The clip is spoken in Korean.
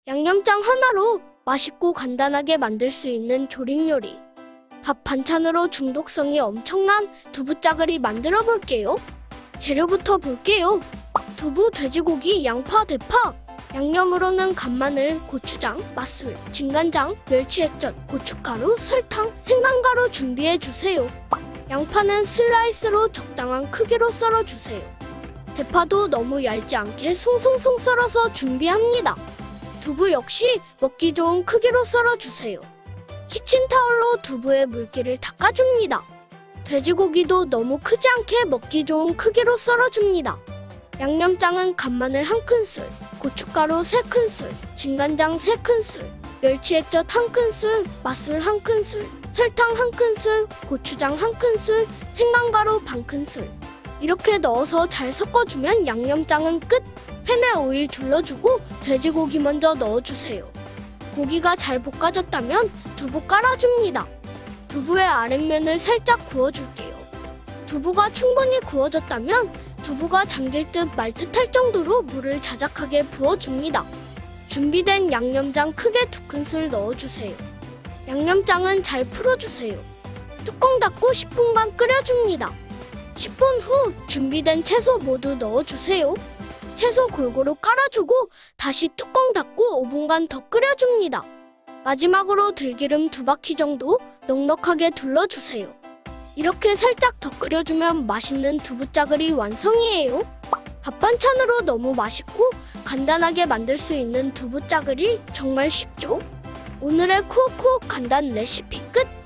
양념장 하나로 맛있고 간단하게 만들 수 있는 조림 요리. 밥 반찬으로 중독성이 엄청난 두부짜글이 만들어 볼게요. 재료부터 볼게요. 두부, 돼지고기, 양파, 대파. 양념으로는 간마늘, 고추장, 맛술, 진간장, 멸치액젓, 고춧가루, 설탕, 생강가루 준비해 주세요. 양파는 슬라이스로 적당한 크기로 썰어주세요. 대파도 너무 얇지 않게 송송송 썰어서 준비합니다. 두부 역시 먹기 좋은 크기로 썰어주세요. 키친타올로 두부의 물기를 닦아줍니다. 돼지고기도 너무 크지 않게 먹기 좋은 크기로 썰어줍니다. 양념장은 간마늘 1큰술, 고춧가루 3큰술, 진간장 3큰술, 멸치액젓 1큰술, 맛술 1큰술, 설탕 1큰술, 고추장 1큰술, 생강가루 반큰술. 이렇게 넣어서 잘 섞어주면 양념장은 끝! 팬에 오일 둘러주고 돼지고기 먼저 넣어주세요. 고기가 잘 볶아졌다면 두부 깔아줍니다. 두부의 아랫면을 살짝 구워줄게요. 두부가 충분히 구워졌다면 두부가 잠길 듯 말 듯 할 정도로 물을 자작하게 부어줍니다. 준비된 양념장 크게 2큰술 넣어주세요. 양념장은 잘 풀어주세요. 뚜껑 닫고 10분간 끓여줍니다. 10분 후 준비된 채소 모두 넣어주세요. 채소 골고루 깔아주고 다시 뚜껑 닫고 5분간 더 끓여줍니다. 마지막으로 들기름 2바퀴 정도 넉넉하게 둘러주세요. 이렇게 살짝 더 끓여주면 맛있는 두부짜글이 완성이에요. 밥 반찬으로 너무 맛있고 간단하게 만들 수 있는 두부짜글이 정말 쉽죠? 오늘의 쿠옥쿠옥 간단 레시피 끝!